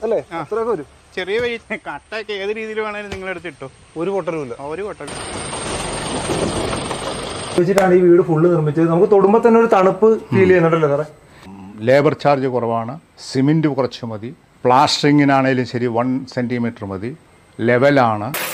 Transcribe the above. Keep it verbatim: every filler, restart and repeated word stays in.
അല്ലേ? അത്രയൊക്കെ വരും. ചെറിയ വെയിറ്റ് കട്ടൊക്കെ ഏത് രീതിയിൽ വേണമെങ്കിലും നിങ്ങൾ എടുത്തിട്ടോ, ഒരു പൊട്ടലുമില്ല. ഒരു പൊട്ടലും വെച്ചിട്ടാണ് ഈ വീട് ഫുള്ള് നിർമ്മിച്ചത്. നമുക്ക് തൊടുമ്പോൾ തന്നെ ഒരു തണുപ്പ് ഫീൽ ചെയ്യുന്നുണ്ടല്ലോ സാറേ. ലേബർ ചാർജ് കുറവാണ്, സിമെൻറ്റ് കുറച്ച് മതി, പ്ലാസ്റ്ററിങ്ങിനാണേലും ശരി വൺ സെൻറ്റിമീറ്റർ മതി, ലെവലാണ്.